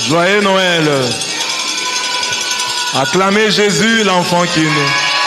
Joyeux Noël. Acclamez Jésus, l'enfant qui est né.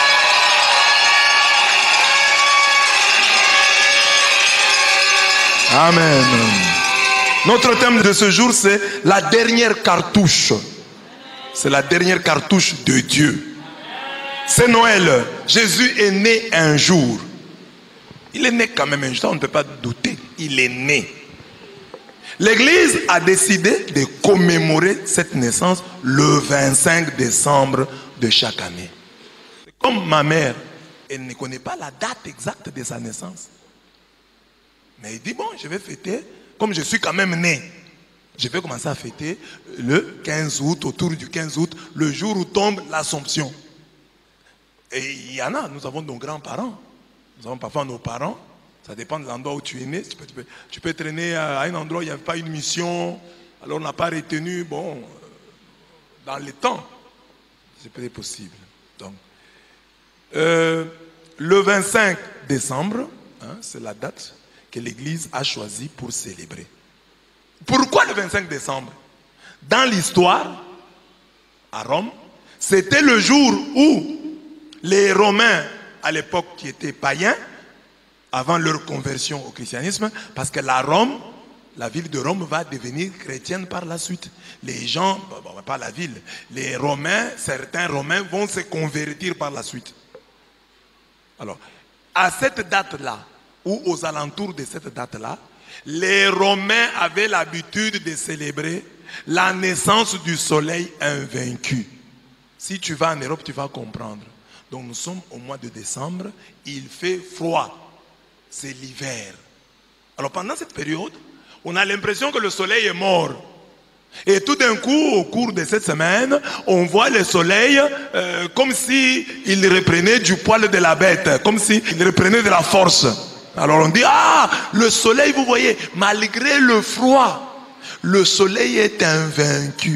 Amen. Notre thème de ce jour, c'est la dernière cartouche. C'est la dernière cartouche de Dieu. C'est Noël. Jésus est né un jour. Il est né quand même un jour, on ne peut pas douter. Il est né. L'Église a décidé de commémorer cette naissance le 25 décembre de chaque année. Comme ma mère, elle ne connaît pas la date exacte de sa naissance. Mais il dit, bon, je vais fêter, comme je suis quand même né, je vais commencer à fêter le 15 août, autour du 15 août, le jour où tombe l'Assomption. Et il y en a, nous avons nos grands-parents, nous avons parfois nos parents, ça dépend de l'endroit où tu es né. Tu peux être né à un endroit où il n'y avait pas une mission, alors on n'a pas retenu, bon, dans les temps, c'est peut-être possible. Donc, le 25 décembre, c'est la date que l'Église a choisi pour célébrer. Pourquoi le 25 décembre? Dans l'histoire, à Rome, c'était le jour où les Romains, à l'époque qui étaient païens, avant leur conversion au christianisme, parce que la ville de Rome va devenir chrétienne par la suite. Les gens, pas la ville, les Romains, certains Romains vont se convertir par la suite. Alors, à cette date-là, ou aux alentours de cette date-là, les Romains avaient l'habitude de célébrer la naissance du soleil invaincu. Si tu vas en Europe, tu vas comprendre. Donc nous sommes au mois de décembre, il fait froid, c'est l'hiver. Alors pendant cette période, on a l'impression que le soleil est mort. Et tout d'un coup, au cours de cette semaine, on voit le soleil comme s'il reprenait du poil de la bête, comme s'il reprenait de la force. Alors on dit, le soleil, vous voyez, malgré le froid, le soleil est invaincu.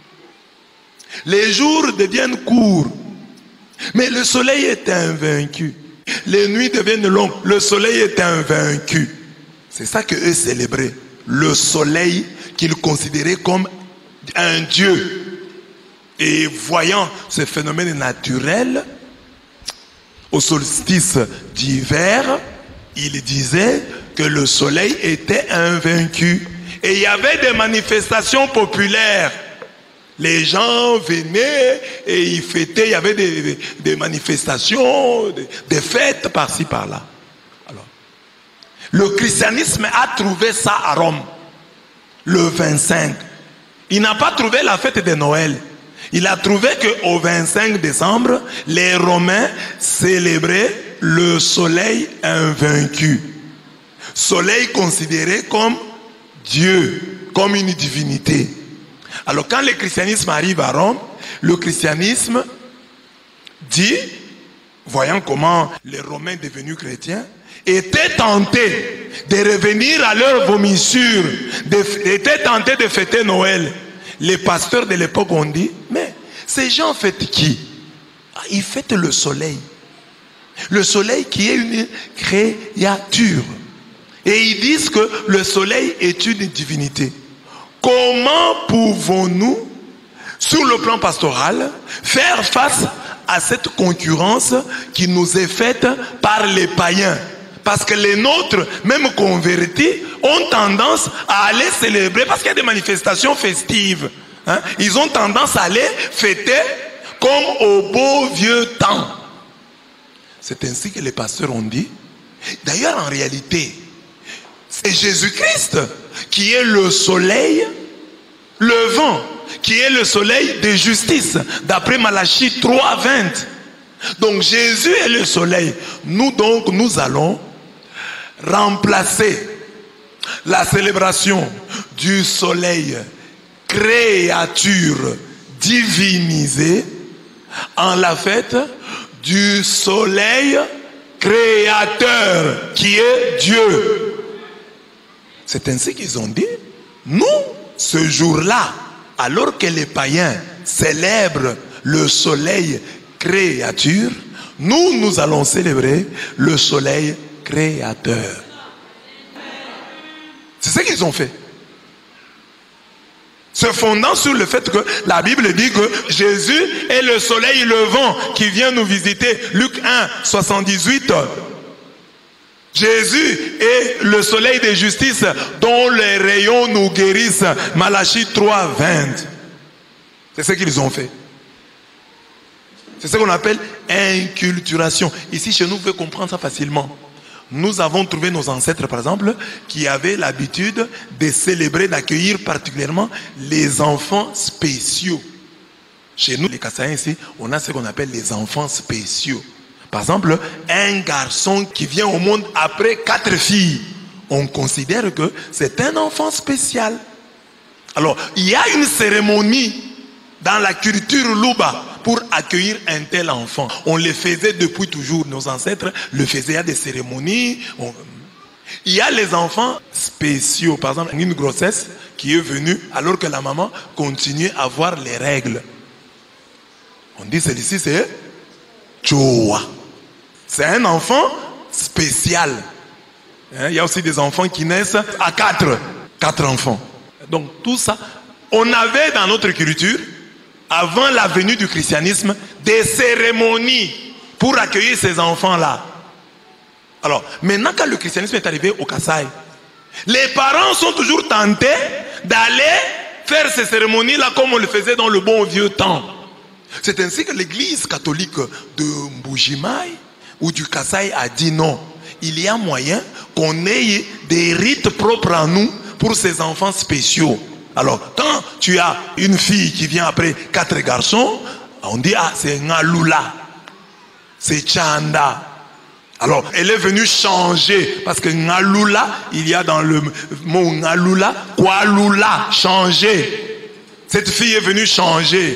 Les jours deviennent courts, mais le soleil est invaincu. Les nuits deviennent longues, le soleil est invaincu. C'est ça qu'eux célébraient. Le soleil qu'ils considéraient comme un dieu. Et voyant ce phénomène naturel, au solstice d'hiver, il disait que le soleil était invaincu. Et il y avait des manifestations populaires. Les gens venaient et ils fêtaient. Il y avait des manifestations, des fêtes par-ci, par-là. Alors, le christianisme a trouvé ça à Rome, le 25. Il n'a pas trouvé la fête de Noël. Il a trouvé qu'au 25 décembre, les Romains célébraient le soleil invaincu. Soleil considéré comme Dieu, comme une divinité. Alors quand le christianisme arrive à Rome, le christianisme dit, voyant comment les Romains devenus chrétiens, étaient tentés de revenir à leur vomissure, étaient tentés de fêter Noël. Les pasteurs de l'époque ont dit, mais ces gens fêtent qui? Ils fêtent le soleil. Le soleil qui est une créature. Et ils disent que le soleil est une divinité. Comment pouvons-nous, sur le plan pastoral, faire face à cette concurrence qui nous est faite par les païens? Parce que les nôtres, même convertis, ont tendance à aller célébrer, parce qu'il y a des manifestations festives. Ils ont tendance à aller fêter comme au beau vieux temps. C'est ainsi que les pasteurs ont dit. D'ailleurs, en réalité, c'est Jésus-Christ qui est le soleil levant, qui est le soleil de justice, d'après Malachie 3:20. Donc Jésus est le soleil. Nous allons remplacer la célébration du soleil créature divinisée en la fête du soleil créateur qui est Dieu. C'est ainsi qu'ils ont dit, nous, ce jour-là, alors que les païens célèbrent le soleil créature, nous allons célébrer le soleil créateur. C'est ce qu'ils ont fait. Se fondant sur le fait que la Bible dit que Jésus est le soleil levant qui vient nous visiter. Luc 1, 78. Jésus est le soleil de justice dont les rayons nous guérissent. Malachie 3, 20. C'est ce qu'ils ont fait. C'est ce qu'on appelle inculturation. Ici, chez nous, vous pouvez comprendre ça facilement. Nous avons trouvé nos ancêtres, par exemple, qui avaient l'habitude de célébrer, d'accueillir particulièrement les enfants spéciaux. Chez nous, les Kassaïens ici, on a ce qu'on appelle les enfants spéciaux. Par exemple, un garçon qui vient au monde après 4 filles, on considère que c'est un enfant spécial. Alors, il y a une cérémonie dans la culture Luba pour accueillir un tel enfant. On le faisait depuis toujours. Nos ancêtres le faisaient. Il y a des cérémonies. Il y a les enfants spéciaux. Par exemple, une grossesse qui est venue alors que la maman continue à avoir les règles. On dit celui-ci c'est Choa. C'est un enfant spécial. Il y a aussi des enfants qui naissent à 4 enfants. Donc tout ça, on avait dans notre culture, avant la venue du christianisme, des cérémonies pour accueillir ces enfants-là. Alors, maintenant quand le christianisme est arrivé au Kasaï, les parents sont toujours tentés d'aller faire ces cérémonies-là comme on le faisait dans le bon vieux temps. C'est ainsi que l'église catholique de Mbujimaï ou du Kasaï a dit non. Il y a moyen qu'on ait des rites propres à nous pour ces enfants spéciaux. Alors, quand tu as une fille qui vient après 4 garçons, on dit, ah, c'est Ngalula, c'est Chanda. Alors, elle est venue changer, parce que Ngalula, il y a dans le mot Ngalula, Kwalula, changer. Cette fille est venue changer.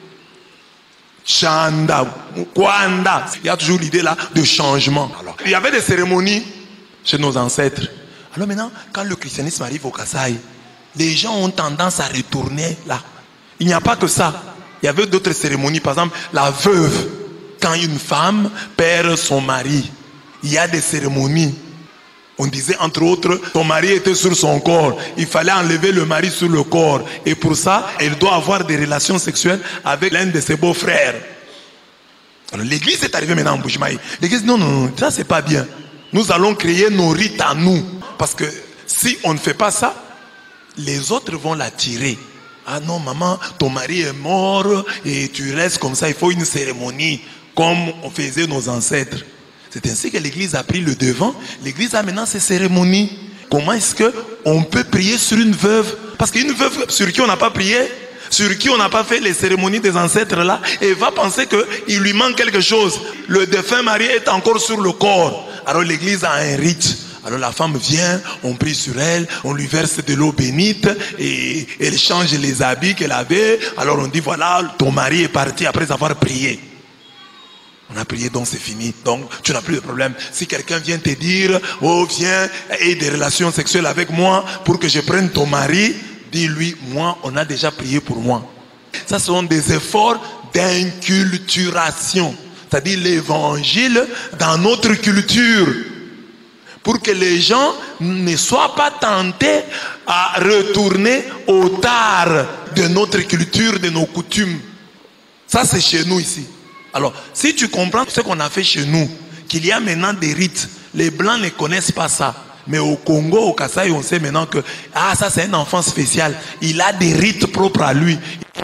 Chanda, Kwanda. Il y a toujours l'idée là de changement. Alors, il y avait des cérémonies chez nos ancêtres. Alors maintenant, quand le christianisme arrive au Kasaï, les gens ont tendance à retourner là. Il n'y a pas que ça. Il y avait d'autres cérémonies. Par exemple, la veuve. Quand une femme perd son mari, il y a des cérémonies. On disait entre autres, ton mari était sur son corps. Il fallait enlever le mari sur le corps. Et pour ça, elle doit avoir des relations sexuelles avec l'un de ses beaux-frères. Alors l'église est arrivée maintenant en Mbujimaï. L'église dit non, ça c'est pas bien. Nous allons créer nos rites à nous. Parce que si on ne fait pas ça, les autres vont l'attirer. Ah non, maman, ton mari est mort et tu restes comme ça. Il faut une cérémonie comme on faisait nos ancêtres. C'est ainsi que l'église a pris le devant. L'église a maintenant ses cérémonies. Comment est-ce qu'on peut prier sur une veuve? Parce qu'une veuve sur qui on n'a pas prié, sur qui on n'a pas fait les cérémonies des ancêtres là, elle va penser qu'il lui manque quelque chose. Le défunt mari est encore sur le corps. Alors l'église a un rite. Alors la femme vient, on prie sur elle, on lui verse de l'eau bénite et elle change les habits qu'elle avait. Alors on dit voilà, ton mari est parti après avoir prié. On a prié, donc c'est fini. Donc tu n'as plus de problème. Si quelqu'un vient te dire, oh viens, aie des relations sexuelles avec moi pour que je prenne ton mari, dis-lui, moi on a déjà prié pour moi. Ça ce sont des efforts d'inculturation. C'est-à-dire l'évangile dans notre culture. Pour que les gens ne soient pas tentés à retourner au tard de notre culture, de nos coutumes. Ça c'est chez nous ici. Alors, si tu comprends ce qu'on a fait chez nous, qu'il y a maintenant des rites, les Blancs ne connaissent pas ça. Mais au Congo, au Kasaï, on sait maintenant que ça c'est un enfant spécial. Il a des rites propres à lui.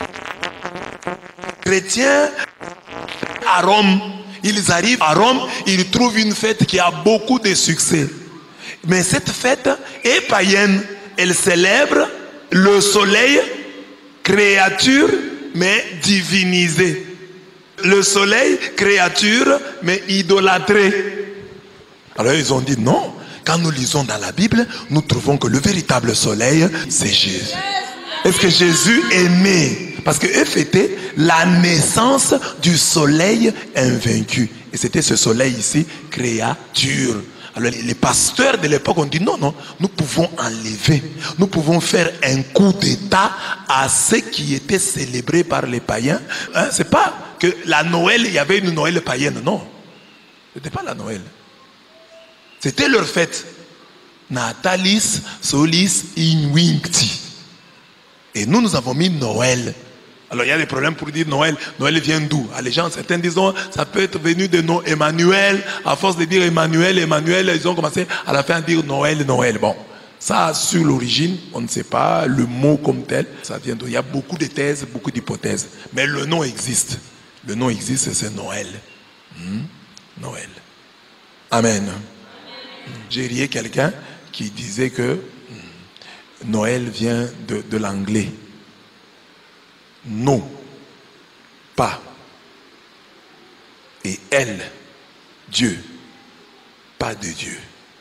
Chrétiens à Rome, ils arrivent à Rome, ils trouvent une fête qui a beaucoup de succès. Mais cette fête est païenne. Elle célèbre le soleil, créature, mais divinisée. Le soleil, créature, mais idolâtrée. Alors ils ont dit non. Quand nous lisons dans la Bible, nous trouvons que le véritable soleil, c'est Jésus. Est-ce que Jésus est né? Parce qu'eux fêtaient la naissance du soleil invaincu. Et c'était ce soleil ici, créature. Alors les pasteurs de l'époque ont dit non, nous pouvons enlever, nous pouvons faire un coup d'état à ce qui était célébré par les païens. C'est pas que la Noël, il y avait une Noël païenne, non. C'était pas la Noël. C'était leur fête. Natalis solis invincti. Et nous avons mis Noël. Alors il y a des problèmes pour dire Noël. Noël vient d'où? Les gens, certains disent non, ça peut être venu de nom Emmanuel. À force de dire Emmanuel, ils ont commencé à la fin à dire Noël. Bon, ça sur l'origine, on ne sait pas le mot comme tel. Ça vient d'où? Il y a beaucoup de thèses, beaucoup d'hypothèses. Mais le nom existe. Le nom existe, c'est Noël. Noël. Amen. J'ai rié quelqu'un qui disait que Noël vient de l'anglais. Non, pas. Et elle, Dieu, pas de Dieu.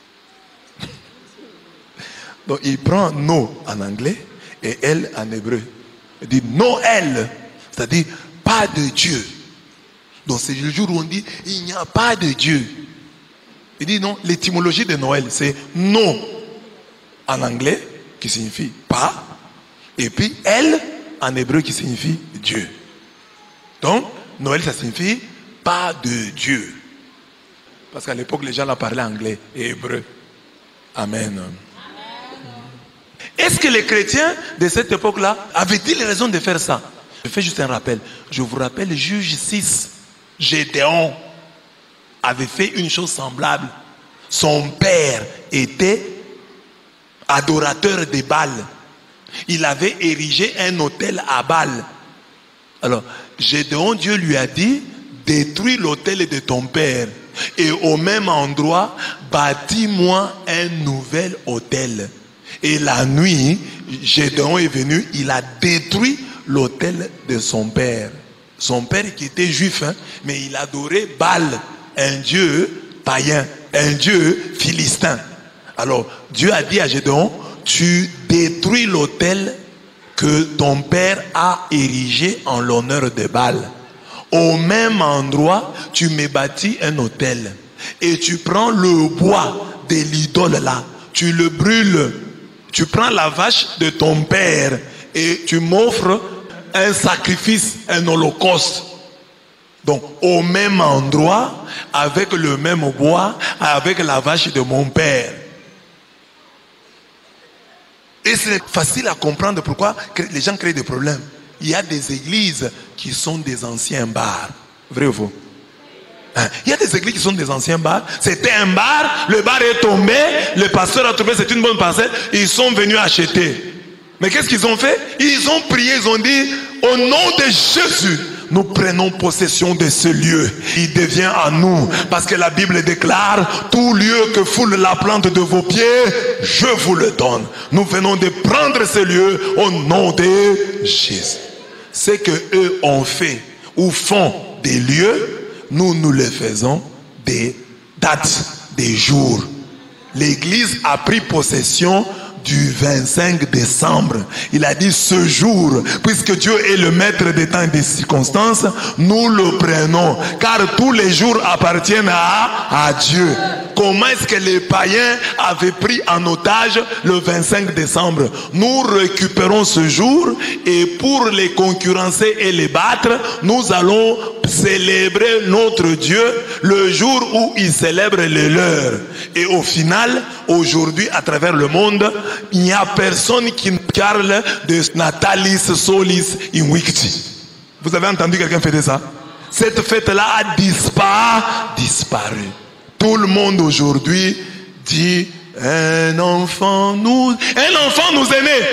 Donc il prend no en anglais et elle en hébreu. Il dit Noël, c'est-à-dire pas de Dieu. Donc c'est le jour où on dit il n'y a pas de Dieu. Il dit non, l'étymologie de Noël c'est non en anglais qui signifie pas, et puis elle en hébreu qui signifie Dieu. Donc Noël ça signifie pas de Dieu. Parce qu'à l'époque les gens là parlaient anglais et hébreu. Amen. Est-ce que les chrétiens de cette époque-là avaient-ils raison de faire ça? Je fais juste un rappel. Je vous rappelle, Juge 6, Gédéon avait fait une chose semblable. Son père était adorateur des Baal. Il avait érigé un autel à Baal. Alors, Gédéon, Dieu lui a dit, détruis l'autel de ton père et au même endroit, bâtis-moi un nouvel autel. Et la nuit, Gédéon est venu, il a détruit l'autel de son père. Son père qui était juif, mais il adorait Baal, un dieu païen, un dieu philistin. Alors, Dieu a dit à Gédéon, tu détruis l'autel que ton père a érigé en l'honneur de Baal. Au même endroit, tu me bâtis un autel. Et tu prends le bois de l'idole là, tu le brûles. Tu prends la vache de ton père et tu m'offres un sacrifice, un holocauste. Donc, au même endroit, avec le même bois, avec la vache de mon père. Et c'est facile à comprendre pourquoi les gens créent des problèmes. Il y a des églises qui sont des anciens bars. Vrai ou faux? Il y a des églises qui sont des anciens bars. C'était un bar, le bar est tombé, le pasteur a trouvé c'est une bonne parcelle, ils sont venus acheter. Mais qu'est-ce qu'ils ont fait? Ils ont prié, ils ont dit, au nom de Jésus, nous prenons possession de ce lieu. Il devient à nous. Parce que la Bible déclare, tout lieu que foule la plante de vos pieds, je vous le donne. Nous venons de prendre ce lieu au nom de Jésus. Ce que eux ont fait ou font des lieux, nous les faisons des dates, des jours. L'église a pris possession du 25 décembre. Il a dit ce jour, puisque Dieu est le maître des temps et des circonstances, nous le prenons, car tous les jours appartiennent à Dieu. Comment est-ce que les païens avaient pris en otage le 25 décembre? Nous récupérons ce jour et pour les concurrencer et les battre, nous allons célébrer notre Dieu le jour où il célèbre les leurs. Et au final, aujourd'hui, à travers le monde, il n'y a personne qui parle de Natalis Solis Invicti. Vous avez entendu quelqu'un fêter ça? Cette fête-là a disparu. Tout le monde aujourd'hui dit un enfant nous est né.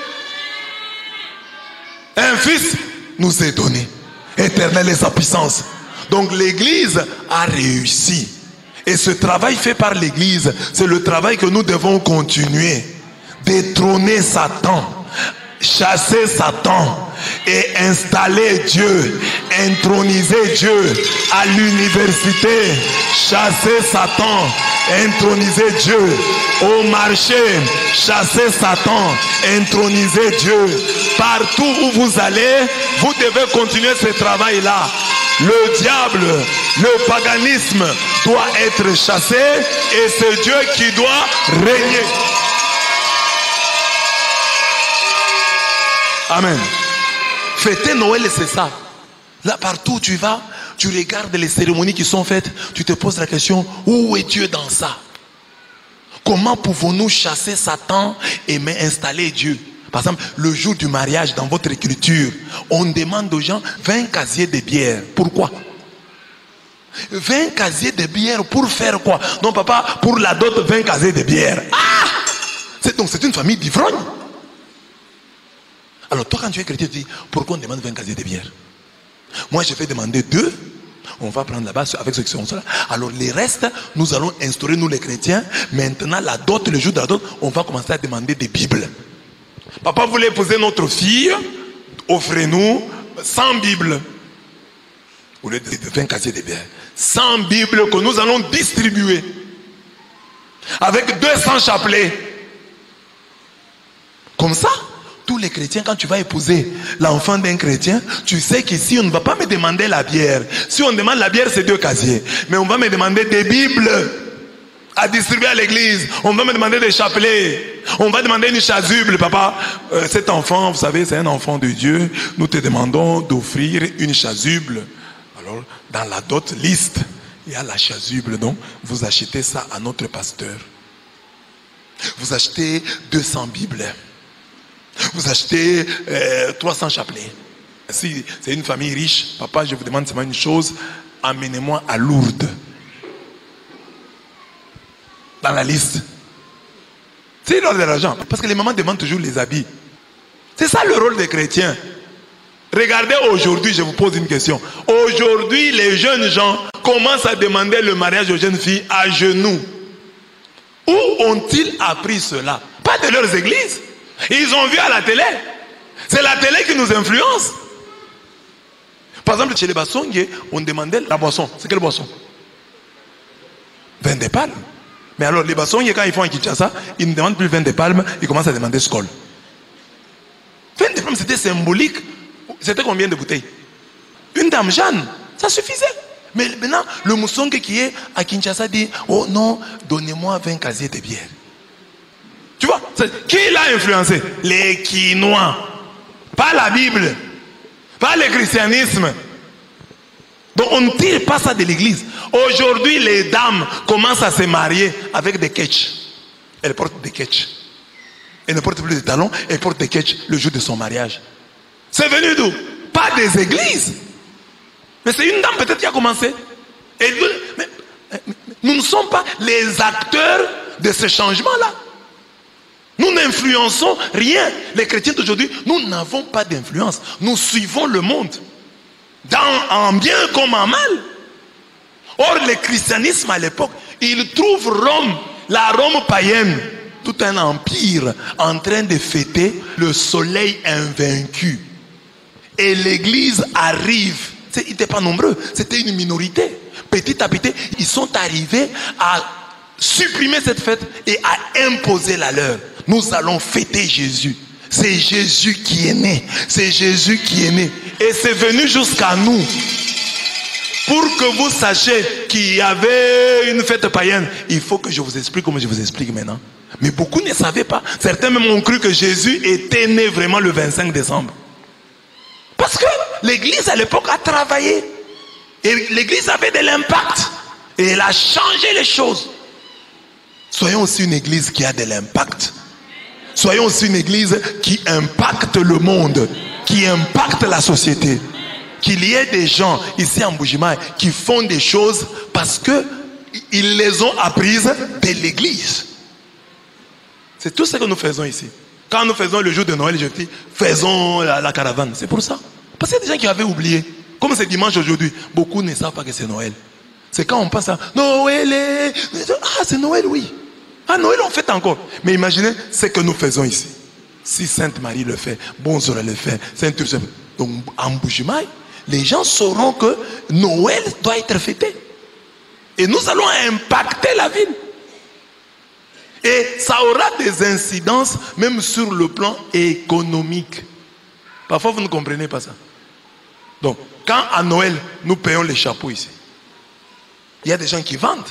Un fils nous est donné. Éternelle est sa puissance. Donc l'église a réussi. Et ce travail fait par l'église, c'est le travail que nous devons continuer. Détrôner Satan, chasser Satan et installer Dieu, introniser Dieu à l'université, chasser Satan, introniser Dieu au marché, chasser Satan, introniser Dieu. Partout où vous allez, vous devez continuer ce travail-là. Le diable, le paganisme doit être chassé et c'est Dieu qui doit régner. Amen. Fêter Noël, c'est ça. Là, partout où tu vas, tu regardes les cérémonies qui sont faites, tu te poses la question, où est Dieu dans ça? Comment pouvons-nous chasser Satan et installer Dieu? Par exemple, le jour du mariage, dans votre écriture, on demande aux gens 20 casiers de bière. Pourquoi? 20 casiers de bière pour faire quoi? Non, papa, pour la dot, 20 casiers de bière. Ah! Donc c'est une famille d'ivrognes. Alors toi, quand tu es chrétien, tu dis, pourquoi on demande 20 casiers de bière? Moi, je vais demander 2. On va prendre là-bas avec ceux qui sont là. Alors les restes, nous allons instaurer, nous les chrétiens. Maintenant, la dot, le jour de la dot, on va commencer à demander des Bibles. Papa voulait épouser notre fille, offrez-nous 100 Bibles. Au lieu de 20 casiers de bière. 100 Bibles que nous allons distribuer. Avec 200 chapelets. Comme ça, tous les chrétiens, quand tu vas épouser l'enfant d'un chrétien, tu sais qu'ici, on ne va pas me demander la bière. Si on demande la bière, c'est 2 casiers. Mais on va me demander des Bibles à distribuer à l'église. On va me demander des chapelets. On va demander une chasuble, papa. Cet enfant, vous savez, c'est un enfant de Dieu. Nous te demandons d'offrir une chasuble. Alors, dans la dot liste, il y a la chasuble. Donc, vous achetez ça à notre pasteur. Vous achetez 200 Bibles. Vous achetez 300 chapelets. Si c'est une famille riche, papa, je vous demande seulement une chose. Amenez-moi à Lourdes. Dans la liste. C'est l'ordre de l'argent. Parce que les mamans demandent toujours les habits. C'est ça le rôle des chrétiens. Regardez aujourd'hui, je vous pose une question. Aujourd'hui, les jeunes gens commencent à demander le mariage aux jeunes filles à genoux. Où ont-ils appris cela? Pas de leurs églises. Ils ont vu à la télé. C'est la télé qui nous influence. Par exemple, chez les Bassongues, on demandait la boisson. C'est quelle boisson? Vin de palme. Mais alors, les Bassongues, quand ils font un Kinshasa, ils ne demandent plus vin de palme, ils commencent à demander Skol. Vin de palme, c'était symbolique. C'était combien de bouteilles? Une dame Jeanne, ça suffisait. Mais maintenant, le Moussongue qui est à Kinshasa dit, oh non, donnez-moi 20 casiers de bière. Tu vois, qui l'a influencé? Les Quinois. Pas la Bible. Pas le christianisme. Donc on ne tire pas ça de l'église. Aujourd'hui, les dames commencent à se marier avec des ketchs. Elles portent des ketchs. Elles ne portent plus de talons, elles portent des ketchs le jour de son mariage. C'est venu d'où? Pas des églises. Mais c'est une dame peut-être qui a commencé. Mais nous ne sommes pas les acteurs de ce changement-là. Nous n'influençons rien. Les chrétiens d'aujourd'hui, nous n'avons pas d'influence. Nous suivons le monde. En bien comme en mal. Or, le christianisme à l'époque, il trouve Rome, la Rome païenne, tout un empire en train de fêter le soleil invaincu. Et l'église arrive. Ils n'étaient pas nombreux, c'était une minorité. Petit à petit, ils sont arrivés à supprimer cette fête et à imposer la leur. Nous allons fêter Jésus. C'est Jésus qui est né. C'est Jésus qui est né. Et c'est venu jusqu'à nous. Pour que vous sachiez qu'il y avait une fête païenne, il faut que je vous explique comme je vous explique maintenant. Mais beaucoup ne savaient pas. Certains même ont cru que Jésus était né vraiment le 25 décembre. Parce que l'église à l'époque a travaillé. Et l'église avait de l'impact. Et elle a changé les choses. Soyons aussi une église qui a de l'impact. Soyons aussi une église qui impacte le monde, qui impacte la société. Qu'il y ait des gens ici en Mbuji-Mayi qui font des choses parce qu'ils les ont apprises de l'église. C'est tout ce que nous faisons ici. Quand nous faisons le jour de Noël, je dis, faisons la caravane. C'est pour ça. Parce qu'il y a des gens qui avaient oublié. Comme c'est dimanche aujourd'hui, beaucoup ne savent pas que c'est Noël. C'est quand on passe à Noël. Ah, c'est Noël, oui. Ah, Noël, on fête encore. Mais imaginez ce que nous faisons ici. Si Sainte Marie le fait, Bonsoir le fait, Sainte Ursule. Donc, en Mbuji-Mayi, les gens sauront que Noël doit être fêté. Et nous allons impacter la ville. Et ça aura des incidences même sur le plan économique. Parfois, vous ne comprenez pas ça. Donc, quand à Noël, nous payons les chapeaux ici, il y a des gens qui vendent.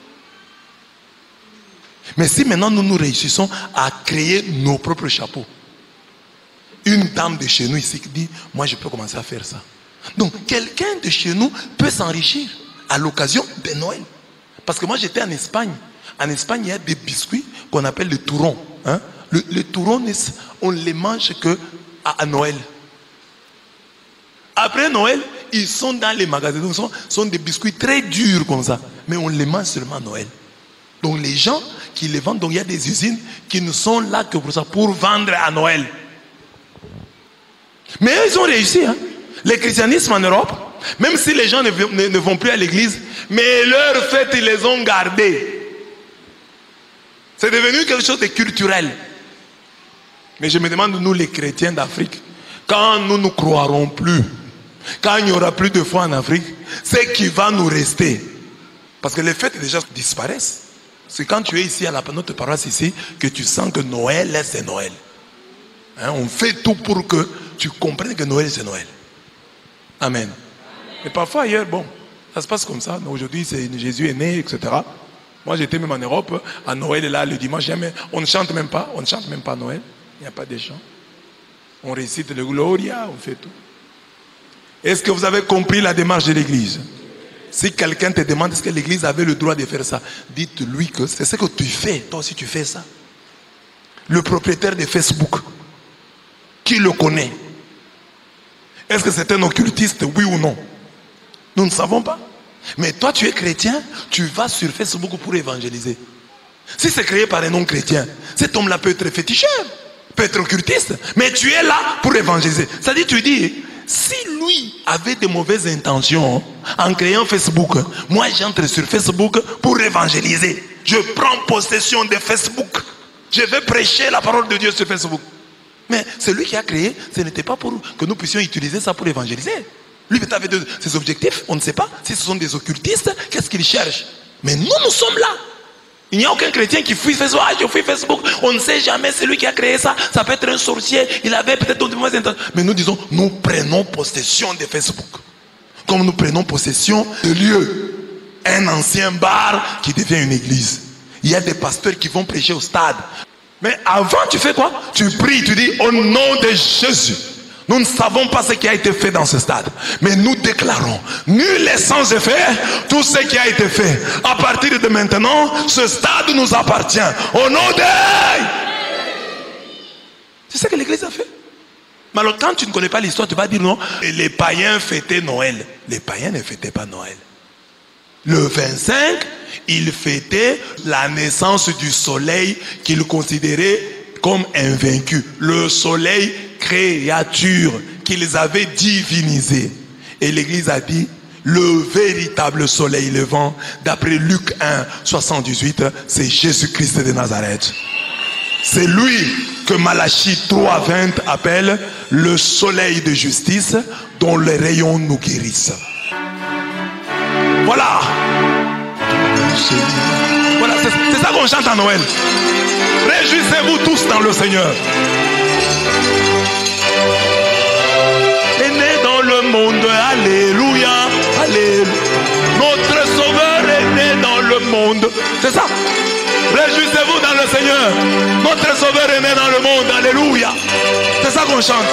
Mais si maintenant nous réussissons à créer nos propres chapeaux, une dame de chez nous ici qui dit, moi je peux commencer à faire ça. Donc, quelqu'un de chez nous peut s'enrichir à l'occasion de Noël. Parce que moi j'étais en Espagne. En Espagne, il y a des biscuits qu'on appelle les tourons. Les touronnes, on les mange que à Noël. Après Noël, ils sont dans les magasins. Donc, sont des biscuits très durs comme ça. Mais on les mange seulement à Noël. Donc les gens qui les vendent, donc il y a des usines qui ne sont là que pour ça, pour vendre à Noël. Mais ils ont réussi. Hein. Le christianisme en Europe, même si les gens ne vont plus à l'église, mais leurs fêtes, ils les ont gardées. C'est devenu quelque chose de culturel. Mais je me demande, nous les chrétiens d'Afrique, quand nous ne croirons plus, quand il n'y aura plus de foi en Afrique, c'est qui va nous rester. Parce que les fêtes déjà disparaissent. C'est quand tu es ici à notre paroisse ici que tu sens que Noël, c'est Noël. Hein, on fait tout pour que tu comprennes que Noël, c'est Noël. Amen. Mais parfois ailleurs, bon, ça se passe comme ça. Aujourd'hui, Jésus est né, etc. Moi, j'étais même en Europe, à Noël, là, le dimanche, on ne chante même pas Noël. Il n'y a pas de chant. On récite le Gloria, on fait tout. Est-ce que vous avez compris la démarche de l'église? Si quelqu'un te demande est-ce que l'église avait le droit de faire ça, dites-lui que c'est ce que tu fais. Toi aussi tu fais ça. Le propriétaire de Facebook, qui le connaît? Est-ce que c'est un occultiste, oui ou non? Nous ne savons pas. Mais toi tu es chrétien, tu vas sur Facebook pour évangéliser. Si c'est créé par un non-chrétien, cet homme-là peut être féticheur, peut être occultiste, mais tu es là pour évangéliser. Ça dit, tu dis, si lui avait de mauvaises intentions en créant Facebook, moi j'entre sur Facebook pour évangéliser. Je prends possession de Facebook. Je vais prêcher la parole de Dieu sur Facebook. Mais celui qui a créé, ce n'était pas pour que nous puissions utiliser ça pour évangéliser. Lui avait ses objectifs, on ne sait pas. Si ce sont des occultistes, qu'est-ce qu'ils cherchent? Mais nous sommes là. Il n'y a aucun chrétien qui fuit Facebook. Ah, je fuis Facebook. On ne sait jamais celui qui a créé ça. Ça peut être un sorcier. Il avait peut-être de mauvaises intentions. Mais nous disons, nous prenons possession de Facebook. Comme nous prenons possession de lieu. Un ancien bar qui devient une église. Il y a des pasteurs qui vont prêcher au stade. Mais avant, tu fais quoi? Tu pries, tu dis, au nom de Jésus. Nous ne savons pas ce qui a été fait dans ce stade. Mais nous déclarons, nul est sans effet tout ce qui a été fait. À partir de maintenant, ce stade nous appartient. Au nom de... C'est ce que l'église a fait. Mais alors quand tu ne connais pas l'histoire, tu vas dire non. Et les païens fêtaient Noël. Les païens ne fêtaient pas Noël. Le 25, ils fêtaient la naissance du soleil qu'ils considéraient comme invaincu. Le soleil, créature qu'ils avaient divinisé. Et l'église a dit, le véritable soleil levant, d'après Luc 1, 78, c'est Jésus-Christ de Nazareth. C'est lui que Malachie 3, 20 appelle le soleil de justice dont les rayons nous guérissent. Voilà. Voilà, c'est ça qu'on chante à Noël. Réjouissez-vous tous dans le Seigneur. Est né dans le monde, alléluia, alléluia. Notre Sauveur est né dans le monde. C'est ça. Réjouissez-vous dans le Seigneur. Notre Sauveur est né dans le monde, alléluia. C'est ça qu'on chante.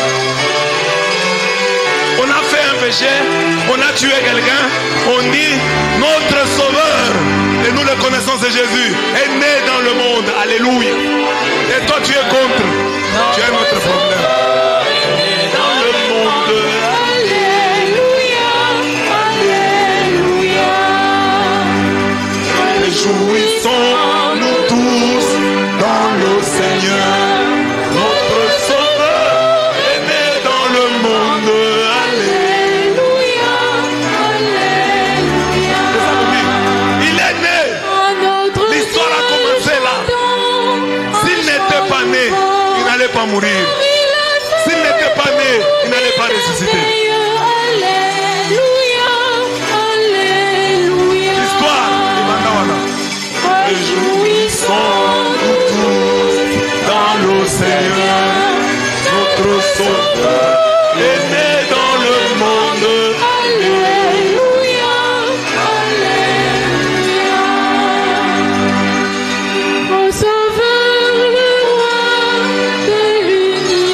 On a fait un péché, on a tué quelqu'un, on dit notre Sauveur, et nous le connaissons, c'est Jésus, est né dans le monde, alléluia. Et toi tu es contre, tu es notre problème. Dans le monde, alléluia, alléluia. Réjouissons-nous tous dans le Seigneur, notre Sauveur est né dans le monde. Pas mourir. S'il n'était pas né, il n'allait pas ressusciter. L'histoire de Mandawana. Réjouissons-nous tous dans le Seigneur, notre Sauveur est né dans le monde. Alléluia, alléluia. Au Sauveur, le roi de l'univers.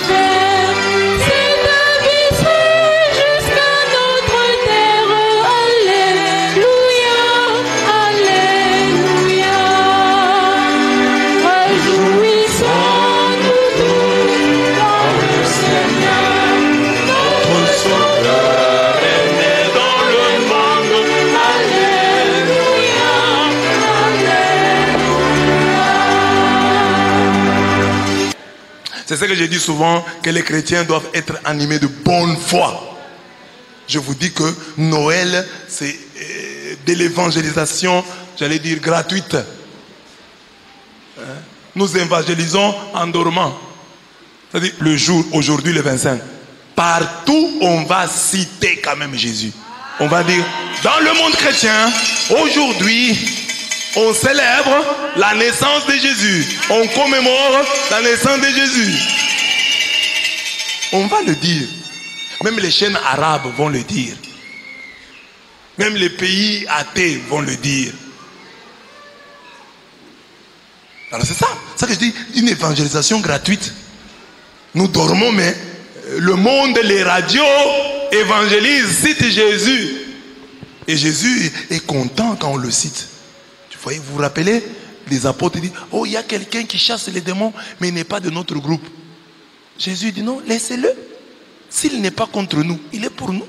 C'est ce que je dis souvent, que les chrétiens doivent être animés de bonne foi. Je vous dis que Noël, c'est de l'évangélisation, j'allais dire gratuite. Nous évangélisons en dormant. C'est-à-dire le jour, aujourd'hui le 25. Partout, on va citer quand même Jésus. On va dire, dans le monde chrétien, aujourd'hui, on célèbre la naissance de Jésus. On commémore la naissance de Jésus. On va le dire. Même les chaînes arabes vont le dire. Même les pays athées vont le dire. Alors c'est ça que je dis, une évangélisation gratuite. Nous dormons, mais le monde, les radios évangélisent, citent Jésus. Et Jésus est content quand on le cite. Vous vous rappelez, les apôtres disent, oh, il y a quelqu'un qui chasse les démons, mais il n'est pas de notre groupe. Jésus dit, non, laissez-le. S'il n'est pas contre nous, il est pour nous.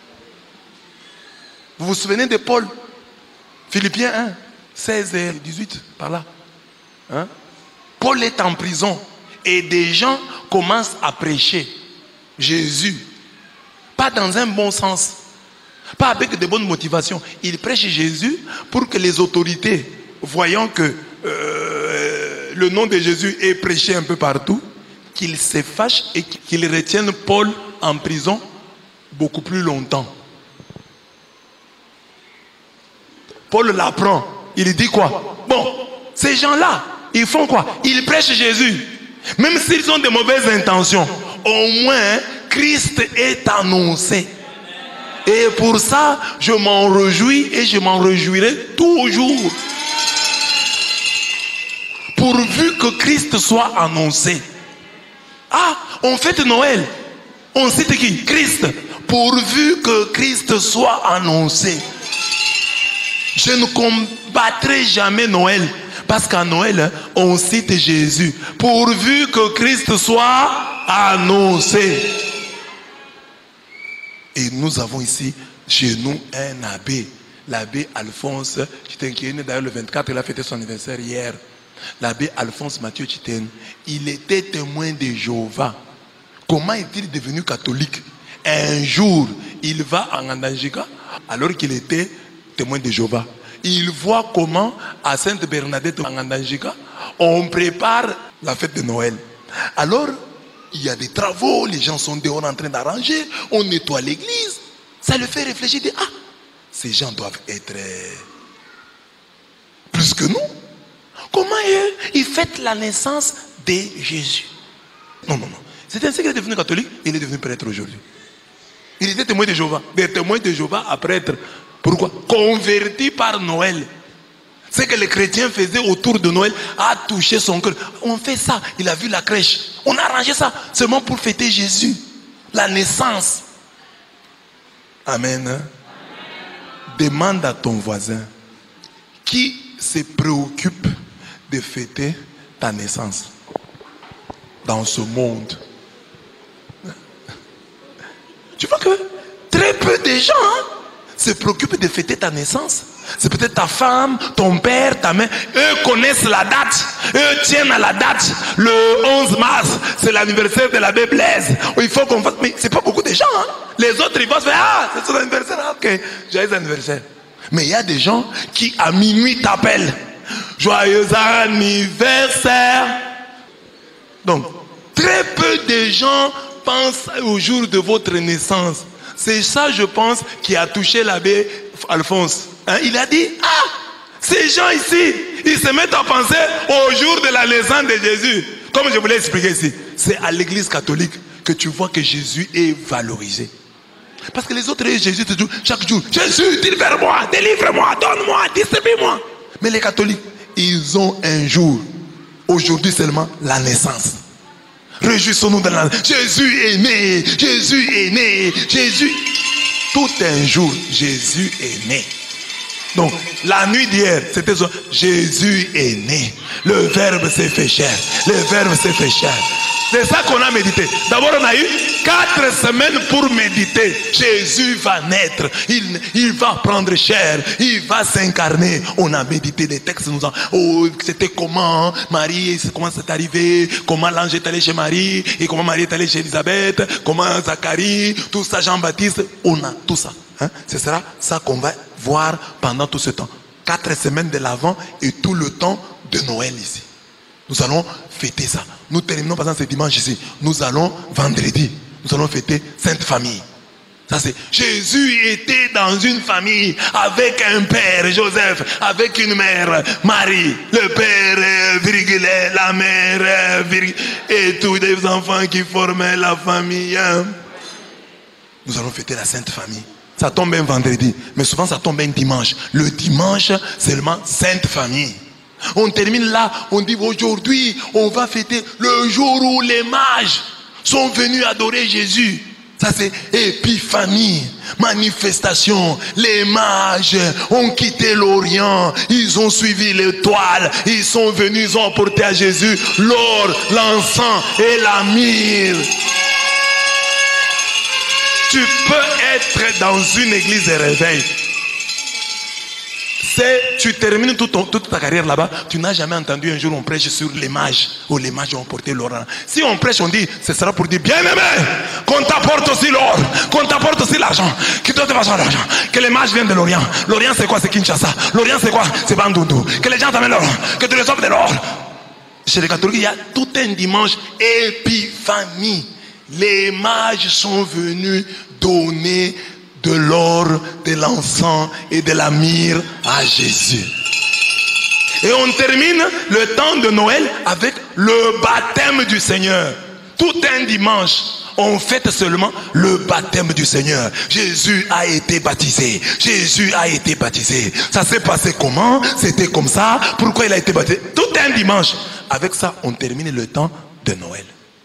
Vous vous souvenez de Paul? Philippiens 1, 16 et 18, par là. Paul est en prison et des gens commencent à prêcher Jésus. Pas dans un bon sens. Pas avec de bonnes motivations. Il prêche Jésus pour que les autorités, voyant que le nom de Jésus est prêché un peu partout, qu'ils se fâchent et qu'ils retiennent Paul en prison beaucoup plus longtemps. Paul l'apprend. Il dit quoi? Bon, ces gens-là, ils font quoi? Ils prêchent Jésus. Même s'ils ont de mauvaises intentions, au moins Christ est annoncé. Et pour ça, je m'en réjouis et je m'en réjouirai toujours. Pourvu que Christ soit annoncé. Ah, on fête Noël. On cite qui? Christ. Pourvu que Christ soit annoncé. Je ne combattrai jamais Noël. Parce qu'à Noël, on cite Jésus. Pourvu que Christ soit annoncé. Et nous avons ici, chez nous, un abbé. L'abbé Alphonse Chiten, d'ailleurs le 24, il a fêté son anniversaire hier. L'abbé Alphonse Mathieu Chiten, il était témoin de Jéhovah. Comment est-il devenu catholique? Un jour, il va en Andangika, alors qu'il était témoin de Jéhovah. Il voit comment, à Sainte Bernadette en Andangika, on prépare la fête de Noël. Alors, il y a des travaux, les gens sont dehors en train d'arranger, on nettoie l'église. Ça le fait réfléchir, dit, ah, ces gens doivent être plus que nous. Comment ils fêtent la naissance de Jésus? Non. C'est ainsi qu'il est devenu catholique, il est devenu prêtre aujourd'hui. Il était témoin de Jéhovah. Des témoins de Jéhovah à prêtre. Pourquoi? Converti par Noël. Ce que les chrétiens faisaient autour de Noël a touché son cœur. On fait ça. Il a vu la crèche. On a arrangé ça seulement pour fêter Jésus. La naissance. Amen. Demande à ton voisin qui se préoccupe de fêter ta naissance dans ce monde. Tu vois que très peu de gens se préoccupent de fêter ta naissance. C'est peut-être ta femme, ton père, ta mère. Eux connaissent la date. Eux tiennent à la date. Le 11 mars, c'est l'anniversaire de l'abbé Blaise. Il faut qu'on fasse. Mais c'est pas beaucoup de gens. Les autres, ils vont se faire, ah, c'est son anniversaire. Ok, joyeux anniversaire. Mais il y a des gens qui à minuit t'appellent. Joyeux anniversaire. Donc, très peu de gens pensent au jour de votre naissance. C'est ça, je pense, qui a touché l'abbé Alphonse. Il a dit, ah, ces gens ici, ils se mettent à penser au jour de la naissance de Jésus. Comme je vous l'ai expliqué ici, c'est à l'église catholique que tu vois que Jésus est valorisé. Parce que les autres, Jésus te dit chaque jour, Jésus, délivre-moi, donne-moi, distribue-moi. Mais les catholiques, ils ont un jour, aujourd'hui seulement, la naissance. Réjouissons-nous de la naissance. Jésus est né, Jésus est né, Jésus. Tout un jour, Jésus est né. Donc, la nuit d'hier, c'était ça. Jésus est né. Le Verbe s'est fait chair. Le Verbe s'est fait chair. C'est ça qu'on a médité. D'abord, on a eu 4 semaines pour méditer. Jésus va naître. Il va prendre chair. Il va s'incarner. On a médité des textes. Nous c'était comment Marie, comment c'est arrivé, comment l'ange est allé chez Marie, et comment Marie est allée chez Élisabeth, comment Zacharie, tout ça, Jean-Baptiste. On a tout ça. Hein? Ce sera ça qu'on va voir pendant tout ce temps. 4 semaines de l'Avent et tout le temps de Noël ici. Nous allons fêter ça. Nous terminons par exemple ce dimanche ici. Nous allons vendredi. Nous allons fêter Sainte Famille. Ça c'est Jésus était dans une famille avec un père Joseph, avec une mère Marie, le père virgule, la mère virgule, et tous les enfants qui formaient la famille. Nous allons fêter la Sainte Famille. Ça tombe un vendredi, mais souvent ça tombe un dimanche. Le dimanche seulement Sainte Famille. On termine là, on dit aujourd'hui, on va fêter le jour où les mages sont venus adorer Jésus. Ça c'est épiphanie, manifestation. Les mages ont quitté l'Orient, ils ont suivi l'étoile, ils sont venus, ils ont apporté à Jésus l'or, l'encens et la myrrhe. Tu peux être dans une église de réveil. Tu termines toute ta carrière là-bas, tu n'as jamais entendu un jour on prêche sur les mages, où les mages ont porté l'or. Si on prêche, on dit, ce sera pour dire, bien aimé, qu'on t'apporte aussi l'or, qu'on t'apporte aussi l'argent, que toi te fasses l'argent, que les mages viennent de l'Orient. L'Orient c'est quoi? C'est Kinshasa. L'Orient c'est quoi? C'est Bandundu. Que les gens t'amènent l'or, que tu les offres de l'or. Chez les catholiques, il y a tout un dimanche épiphanie. Les mages sont venus donner de l'or, de l'encens et de la myrrhe à Jésus. Et on termine le temps de Noël avec le baptême du Seigneur. Tout un dimanche, on fête seulement le baptême du Seigneur. Jésus a été baptisé. Jésus a été baptisé. Ça s'est passé comment? C'était comme ça. Pourquoi il a été baptisé? Tout un dimanche. Avec ça, on termine le temps de Noël.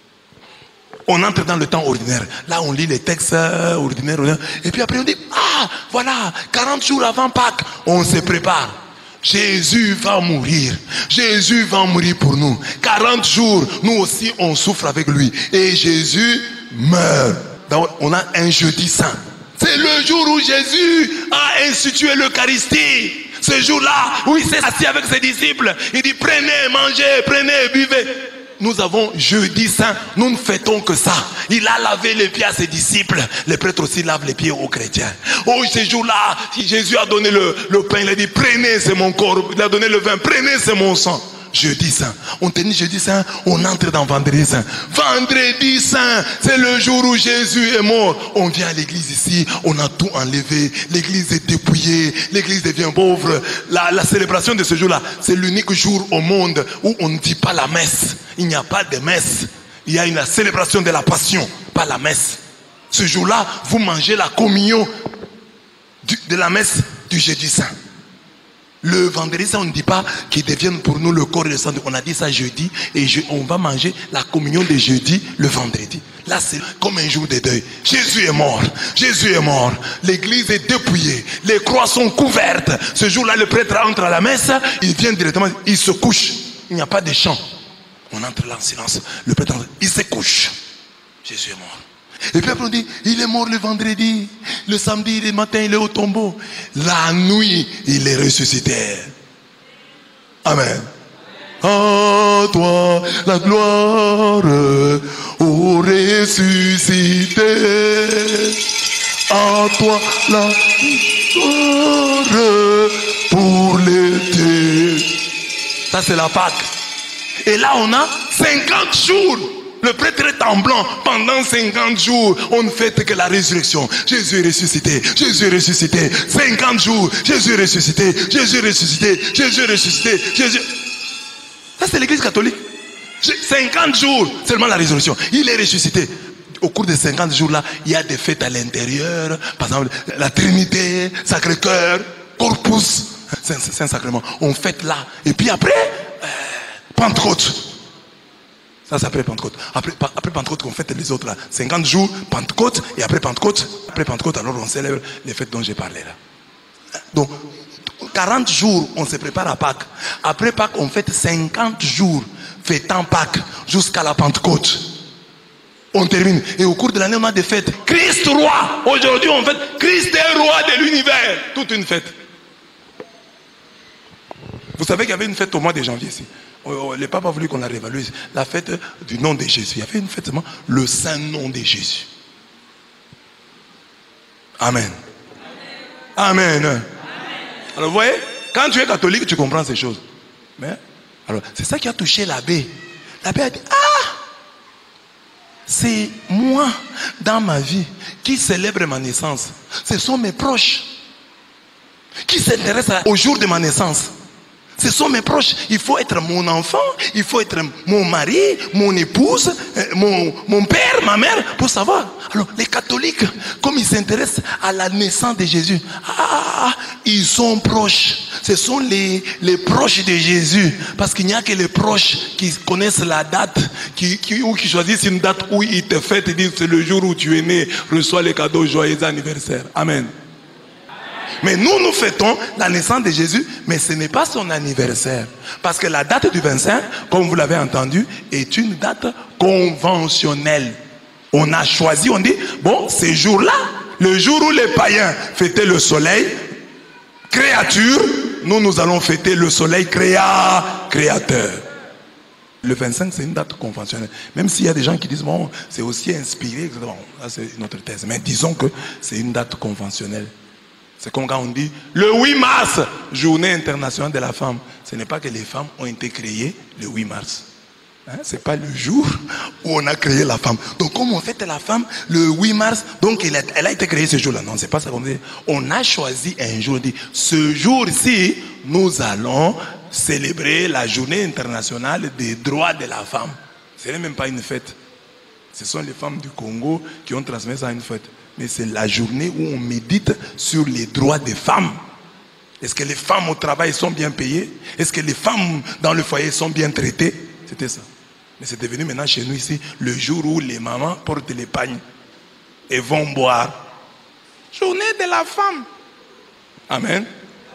On entre dans le temps ordinaire. Là, on lit les textes ordinaires. Et puis après, on dit, ah, voilà, 40 jours avant Pâques, on se prépare. Jésus va mourir. Jésus va mourir pour nous. 40 jours, nous aussi, on souffre avec lui. Et Jésus meurt. Donc, on a un jeudi saint. C'est le jour où Jésus a institué l'Eucharistie. Ce jour-là, où il s'est assis avec ses disciples. Il dit, prenez, mangez, prenez, buvez. Nous avons jeudi saint, nous ne fêtons que ça. Il a lavé les pieds à ses disciples. Les prêtres aussi lavent les pieds aux chrétiens. Oh, ce jour-là, Jésus a donné le pain, il a dit, prenez, c'est mon corps. Il a donné le vin, prenez, c'est mon sang. Jeudi saint. On termine jeudi saint, on entre dans vendredi saint. Vendredi saint, c'est le jour où Jésus est mort. On vient à l'église ici, on a tout enlevé. L'église est dépouillée, l'église devient pauvre. La célébration de ce jour-là, c'est l'unique jour au monde où on ne dit pas la messe. Il n'y a pas de messe. Il y a une célébration de la passion, pas la messe. Ce jour-là, vous mangez la communion de la messe du jeudi saint. Le vendredi, ça on ne dit pas qu'ils deviennent pour nous le corps et le sang. On a dit ça jeudi et on va manger la communion de jeudi le vendredi. Là, c'est comme un jour de deuil. Jésus est mort. Jésus est mort. L'église est dépouillée. Les croix sont couvertes. Ce jour-là, le prêtre entre à la messe. Il vient directement, il se couche. Il n'y a pas de chant. On entre là en silence. Le prêtre, il se couche. Jésus est mort. Et puis après on dit, il est mort le vendredi, le samedi, le matin, il est au tombeau. La nuit, il est ressuscité. Amen. À toi la gloire, ô ressuscité. À toi la gloire pour l'été. Ça c'est la Pâque. Et là on a 50 jours. Le prêtre est en blanc pendant 50 jours. On ne fête que la résurrection. Jésus est ressuscité. Jésus est ressuscité. 50 jours. Jésus est ressuscité. Jésus est ressuscité. Jésus est ressuscité. Jésus. Ça c'est l'église catholique. 50 jours seulement la résurrection. Il est ressuscité. Au cours de 50 jours là, il y a des fêtes à l'intérieur. Par exemple, la Trinité, Sacré-Cœur, Corpus, Saint-Sacrement. On fête là. Et puis après, Pentecôte. Ça c'est après Pentecôte. Après Pentecôte qu'on fête les autres là. 50 jours, Pentecôte, et après Pentecôte, alors on célèbre les fêtes dont j'ai parlé là. Donc, 40 jours, on se prépare à Pâques. Après Pâques, on fête 50 jours fêtant Pâques jusqu'à la Pentecôte. On termine. Et au cours de l'année, on a des fêtes. Christ roi. Aujourd'hui, on fête. Christ est roi de l'univers. Toute une fête. Vous savez qu'il y avait une fête au mois de janvier ici. Le pape a voulu qu'on la réévalue. La fête du nom de Jésus. Il y avait une fête seulement. Le saint nom de Jésus. Amen. Amen. Amen. Alors vous voyez, quand tu es catholique, tu comprends ces choses. Mais, alors, c'est ça qui a touché l'abbé. L'abbé a dit, ah, c'est moi, dans ma vie, qui célèbre ma naissance. Ce sont mes proches qui s'intéressent au jour de ma naissance. Ce sont mes proches. Il faut être mon enfant, il faut être mon mari, mon épouse, mon père, ma mère, pour savoir. Alors, les catholiques, comme ils s'intéressent à la naissance de Jésus, ils sont proches. Ce sont les proches de Jésus. Parce qu'il n'y a que les proches qui connaissent la date, ou qui choisissent une date où ils te fêtent et disent c'est le jour où tu es né, reçois les cadeaux, joyeux anniversaire. Amen. Mais nous fêtons la naissance de Jésus, mais ce n'est pas son anniversaire. Parce que la date du 25, comme vous l'avez entendu, est une date conventionnelle. On a choisi, on dit, bon, ce jour-là, le jour où les païens fêtaient le soleil, créature, nous allons fêter le soleil créateur. Le 25, c'est une date conventionnelle. Même s'il y a des gens qui disent, bon, c'est aussi inspiré, bon, là c'est notre thèse. Mais disons que c'est une date conventionnelle. C'est comme quand on dit le 8 mars, journée internationale de la femme. Ce n'est pas que les femmes ont été créées le 8 mars. Ce n'est pas le jour où on a créé la femme. Donc comme on fête la femme le 8 mars, donc elle a été créée ce jour-là. Non, c'est pas ça qu'on dit. On a choisi un jour, on dit, ce jour-ci, nous allons célébrer la journée internationale des droits de la femme. Ce n'est même pas une fête. Ce sont les femmes du Congo qui ont transmis ça à une fête. Mais c'est la journée où on médite sur les droits des femmes. Est-ce que les femmes au travail sont bien payées? Est-ce que les femmes dans le foyer sont bien traitées? C'était ça. Mais c'est devenu maintenant chez nous ici le jour où les mamans portent les pagnes et vont boire. Journée de la femme. Amen.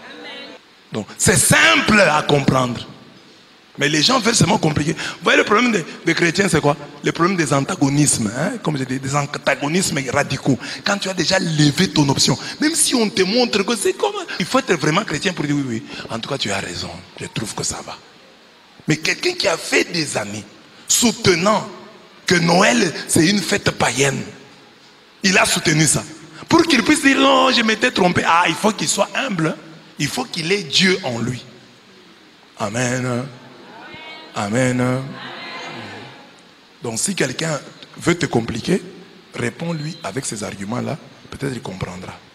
Donc c'est simple à comprendre. Mais les gens veulent seulement compliquer. Vous voyez le problème des chrétiens, c'est quoi? Le problème des antagonismes. Comme je dis, des antagonismes radicaux. Quand tu as déjà levé ton option, même si on te montre que c'est comme... Il faut être vraiment chrétien pour dire oui, oui. En tout cas, tu as raison. Je trouve que ça va. Mais quelqu'un qui a fait des années soutenant que Noël, c'est une fête païenne, il a soutenu ça. Pour qu'il puisse dire non, je m'étais trompé. Ah, il faut qu'il soit humble. Il faut qu'il ait Dieu en lui. Amen. Amen. Donc si quelqu'un veut te compliquer, réponds-lui avec ces arguments-là, peut-être il comprendra.